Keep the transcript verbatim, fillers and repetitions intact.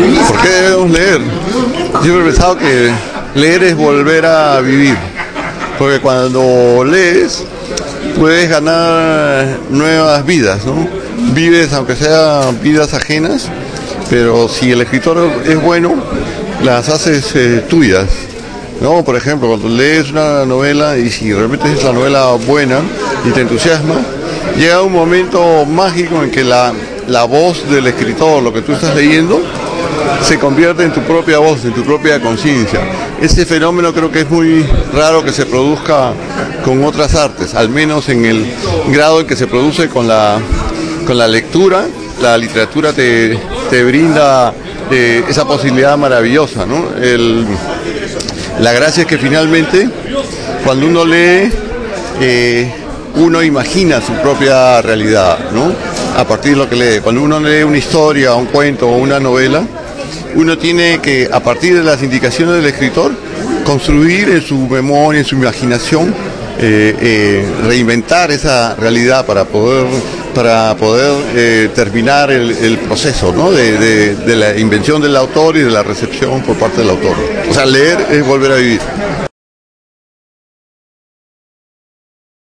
¿Por qué debemos leer? Yo he pensado que leer es volver a vivir, porque cuando lees puedes ganar nuevas vidas, ¿no? Vives, aunque sean vidas ajenas, pero si el escritor es bueno, las haces eh, tuyas, ¿no? Por ejemplo, cuando lees una novela y si realmente es la novela buena y te entusiasma, llega un momento mágico en que la, la voz del escritor, lo que tú estás leyendo, se convierte en tu propia voz, en tu propia conciencia. Ese fenómeno creo que es muy raro que se produzca con otras artes, al menos en el grado en que se produce con la, con la lectura. La literatura te, te brinda eh, esa posibilidad maravillosa, ¿no? El, la gracia es que finalmente, cuando uno lee, eh, uno imagina su propia realidad, ¿no? A partir de lo que lee. Cuando uno lee una historia, un cuento o una novela, uno tiene que, a partir de las indicaciones del escritor, construir en su memoria, en su imaginación, eh, eh, reinventar esa realidad para poder, para poder eh, terminar el, el proceso, ¿no? de, de, de la invención del autor y de la recepción por parte del autor. O sea, leer es volver a vivir.